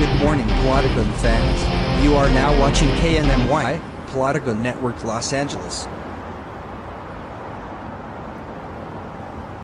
Good morning, Plotagon fans. You are now watching KNMY, Plotagon Network Los Angeles.